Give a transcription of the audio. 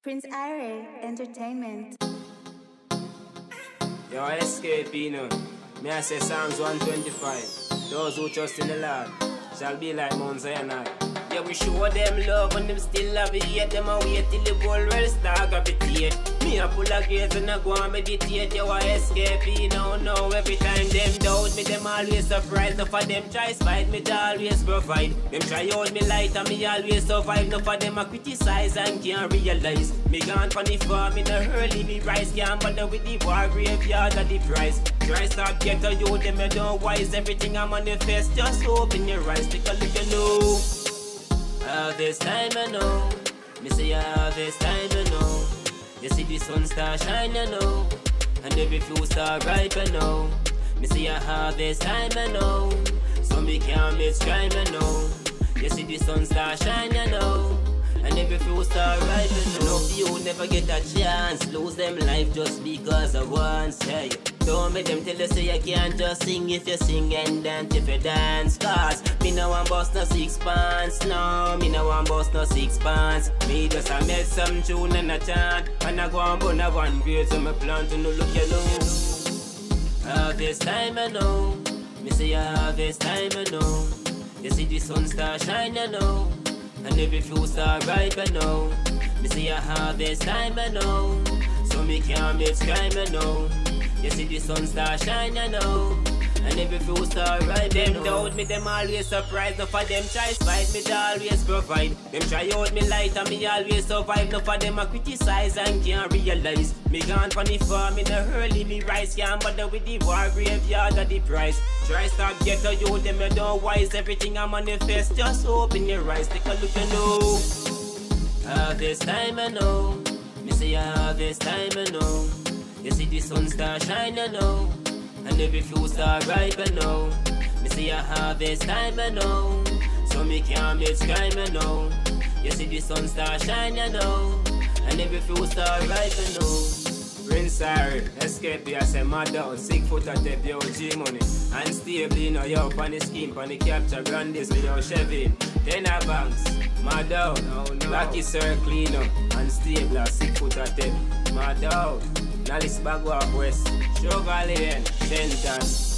Prince Are Entertainment. Yo, escape, you know. Me I say Psalms 125. Those who trust in the Lord shall be like Mount Zion. Yeah, we show them love and them still love it. Yet them a wait till the whole world start gravitate. Me a pull a gaze and I go and meditate. Yo, I escape, you know. Every time them doubt me, them always surprised. Enough of them try spite me, they always provide. Them try hold me light and me always survive. Enough of them a criticize and can't realize. Me gone from the farm in the early me rise. Can't bother with the war graveyard at the price. Try stop get to you, them you don't wise. Everything I manifest, just open your eyes. Take a look and know. Harvest time I know. Me say harvest time I know. You see the sun start shine I know. And every fruit start ripe I know. Me say a harvest time I know. So me can't miss time I know. You see the sun start shine I know. And every fruit start ripe I know. Enough you never get a chance. Lose them life just because of once. Hey, don't make them tell you say you can't just sing if you sing and dance if you dance. Cause me no want bust no 6 pants. No, me no want bust no 6 pants. Me just a make some tune and a chant. And I go and burn a one grade so me plan to no look you know. Harvest time I know. Me say harvest time I know. You see the sun start shine I know. And every fruit start ripe I know. Me say a harvest time I know. So me can't miss crime I know. You see the sun start shine I know. And every fruit start ripe them doubt me, them always surprised. Enough of them try spite me, they always provide. Them try hold me light and me always survive. Enough of them a criticize and can't realize. Me gone from the farm in the early me rise. Can't bother with the war graveyard at the price. Try stop get to you, them you don't wise. Everything I manifest, just open your eyes. Take a look and know. Harvest time I know. Me say harvest time I know. You see the sun start shine I know. And every fruit start ripe I know. Me say a harvest time I know. So me can't miss crime I know. You see the sun start shine I know. And every fruit start ripe I know. Prince Harry, escape I say mad down. 6 foot at the POG money. Unstable, you know, yo, on the scheme, on the capture grandis with your Chevy. 10 banks, mad down. Lucky circle, you know. Unstable, 6 foot at the mad down. Nalis Bagua West, Sugar Lane, Centers.